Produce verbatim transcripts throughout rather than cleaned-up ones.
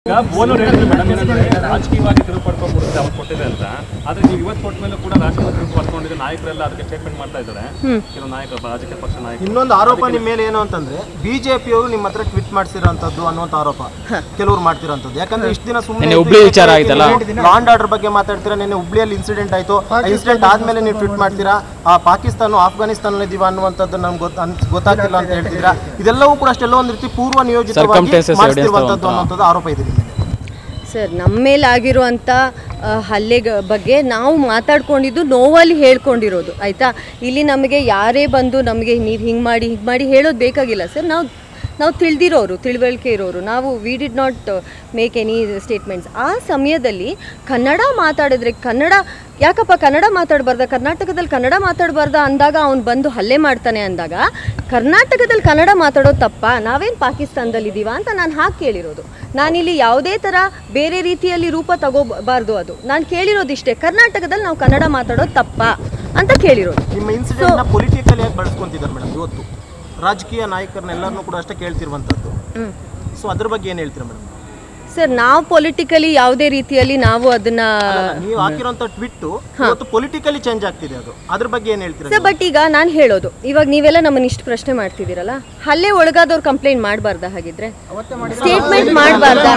ರಾಜಕೀಯವಾಗಿ ತಿರುವು ಪಡ್ಕೊಂಡ್ಬಿಡುತ್ತೆ ಅವ್ರು ಕೊಟ್ಟಿದೆ ಅಂತ. ಆದ್ರೆ ನೀವು ಇವತ್ತು ಕೊಟ್ಟ ಮೇಲೆ ಕೂಡ ರಾಜಕೀಯ ತಿರುವು ಪಡ್ಕೊಂಡಿದ್ರೆ ನಾಯಕರೆಲ್ಲ ಅದಕ್ಕೆ ಸ್ಟೇಟ್ಮೆಂಟ್ ಮಾಡ್ತಾ ಇದ್ದಾರೆ. ಕೆಲವು ನಾಯಕರು ರಾಜಕೀಯ ಪಕ್ಷ ನಾಯಕರು. ಇನ್ನೊಂದು ಆರೋಪ ನಿಮ್ಮ ಮೇಲೆ ಏನು ಅಂತಂದ್ರೆ ಬಿಜೆಪಿಯವರು ನಿಮ್ಮ ಹತ್ರ ಟ್ವೀಟ್ ಮಾಡ್ಸಿರೋಂಥದ್ದು ಅನ್ನುವಂಥ ಆರೋಪ ಕೆಲವರು ಮಾಡ್ತಿರೋಂಥದ್ದು. ಯಾಕಂದ್ರೆ ಇಷ್ಟು ದಿನ ಸುಮ್ಮನೆ ಹುಬ್ಳಿ ವಿಚಾರ ಆಯ್ತಲ್ಲ, ಲಾ ಅಂಡ್ ಆರ್ಡರ್ ಬಗ್ಗೆ ಮಾತಾಡ್ತೀರಾ. ನಿನ್ನೆ ಹುಬ್ಳಿಯಲ್ಲಿ ಇನ್ಸಿಡೆಂಟ್ ಆಯ್ತು, ಇನ್ಸಿಡೆಂಟ್ ಆದ್ಮೇಲೆ ನೀವು ಟ್ವೀಟ್ ಮಾಡ್ತೀರಾ ಆ ಪಾಕಿಸ್ತಾನ ಆಫ್ಘಾನಿಸ್ತಾನ ಇದೀವ ಅನ್ನುವಂಥದ್ದು ನಮ್ಗೆ ಗೊತ್ತಾಗ್ತಿಲ್ಲ ಅಂತ ಹೇಳ್ತಿದ್ದೀರಾ. ಇದೆಲ್ಲವೂ ಕೂಡ ಅಷ್ಟೆಲ್ಲ ಒಂದು ರೀತಿ ಪೂರ್ವ ನಿಯೋಜಿತವಾಗಿ ಮಾಡ್ತಿರುವಂಥದ್ದು ಅನ್ನೋಂಥದ್ದು ಆರೋಪ ಇದೆ. ಸರ್, ನಮ್ಮ ಮೇಲೆ ಆಗಿರುವಂಥ ಹಲ್ಲೆ ಬಗ್ಗೆ ನಾವು ಮಾತಾಡ್ಕೊಂಡಿದ್ದು ನೋವಲ್ಲಿ ಹೇಳ್ಕೊಂಡಿರೋದು ಆಯಿತಾ. ಇಲ್ಲಿ ನಮಗೆ ಯಾರೇ ಬಂದು ನಮಗೆ ನೀವು ಹಿಂಗೆ ಮಾಡಿ ಹಿಂಗೆ ಮಾಡಿ ಹೇಳೋದು ಬೇಕಾಗಿಲ್ಲ ಸರ್. ನಾವು ನಾವು ತಿಳಿದಿರೋರು, ತಿಳುವಳಿಕೆ ಇರೋರು ನಾವು. We did not make any statements. ಆ ಸಮಯದಲ್ಲಿ ಕನ್ನಡ ಮಾತಾಡಿದ್ರೆ ಕನ್ನಡ ಯಾಕಪ್ಪ ಕನ್ನಡ ಮಾತಾಡಬಾರ್ದ, ಕರ್ನಾಟಕದಲ್ಲಿ ಕನ್ನಡ ಮಾತಾಡಬಾರ್ದ ಅಂದಾಗ ಅವ್ನು ಬಂದು ಹಲ್ಲೆ ಮಾಡ್ತಾನೆ ಅಂದಾಗ ಕರ್ನಾಟಕದಲ್ಲಿ ಕನ್ನಡ ಮಾತಾಡೋದು ತಪ್ಪ, ನಾವೇನು ಪಾಕಿಸ್ತಾನದಲ್ಲಿದ್ದೀವ ಅಂತ ನಾನು ಹಾಕಿ ಕೇಳಿರೋದು. ನಾನಿಲ್ಲಿ ಯಾವುದೇ ಥರ ಬೇರೆ ರೀತಿಯಲ್ಲಿ ರೂಪ ತಗೋಬಾರ್ದು. ಅದು ನಾನು ಕೇಳಿರೋದಿಷ್ಟೇ, ಕರ್ನಾಟಕದಲ್ಲಿ ನಾವು ಕನ್ನಡ ಮಾತಾಡೋದು ತಪ್ಪ ಅಂತ ಕೇಳಿರೋದು. ನಿಮ್ಮ ಇನ್ಸಿಡೆಂಟ್ನ ಪೊಲಿಟಿಕಲ್ ಆಗಿ ಬಳಸ್ಕೊಂತಿದ್ದಾರೆ ಮೇಡಮ್ ಇವತ್ತು ರಾಜಕೀಯ ನಾಯಕರನ್ನೆಲ್ಲರನ್ನೂ ಕೂಡ ಅಷ್ಟೇ ಕೇಳ್ತಿರುವಂಥದ್ದು. ಸೊ ಅದ್ರ ಬಗ್ಗೆ ಏನು ಹೇಳ್ತೀರಾ ಮೇಡಮ್? ಸರ್, ನಾವು ಪೊಲಿಟಿಕಲಿ ಯಾವುದೇ ರೀತಿಯಲ್ಲಿ ನಾವು ಅದನ್ನ ನೀವು ಹಾಕಿರೋಂಥ ಟ್ವೀಟ್ ಇವತ್ತು ಪೊಲಿಟಿಕಲಿ ಚೇಂಜ್ ಆಗ್ತಿದೆ, ಅದು ಅದ್ರ ಬಗ್ಗೆ ಏನು ಹೇಳ್ತೀರಾ ಸರ್? ಬಟ್ ಈಗ ನಾನು ಹೇಳೋದು, ಇವಾಗ ನೀವೆಲ್ಲ ನಮ್ಮನ್ನ ಇಷ್ಟು ಪ್ರಶ್ನೆ ಮಾಡ್ತಿದ್ದೀರಲ್ಲ, ಹಲ್ಲೆ ಒಳಗಾದವ್ರು ಕಂಪ್ಲೇಂಟ್ ಮಾಡಬಾರ್ದ? ಹಾಗಿದ್ರೆ ಸ್ಟೇಟ್ಮೆಂಟ್ ಮಾಡಬಾರ್ದಾ?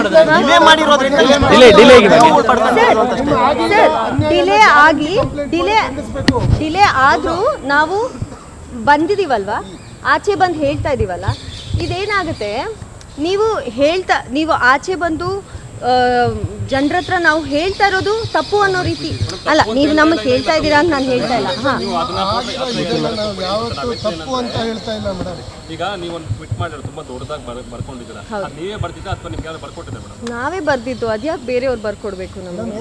ಡಿಲೇ ಆಗಿ ಡಿಲೇ ಡಿಲೇ ಆದರೂ ನಾವು ಬಂದಿದ್ದೀವಲ್ವಾ, ಆಚೆ ಬಂದು ಹೇಳ್ತಾ ಇದ್ದೀವಲ್ಲ, ಇದೇನಾಗುತ್ತೆ, ನೀವು ಹೇಳ್ತಾ ನೀವು ಆಚೆ ಬಂದು ಜನರ ಹತ್ರ ನಾವು ಹೇಳ್ತಾ ಇರೋದು ತಪ್ಪು ಅನ್ನೋ ರೀತಿ ಅಲ್ಲ. ನೀವು ನಮಗೆ ಹೇಳ್ತಾ ಇದ್ದೀರಾ ಅಂತ ನಾನು ಹೇಳ್ತಾ ಇಲ್ಲ. ಹಾಂ, ನಾವೇ ಬರ್ದಿದ್ದು, ಅದ್ಯಾಕೆ ಬೇರೆಯವ್ರು ಬರ್ಕೊಡ್ಬೇಕು ನಮಗೆ?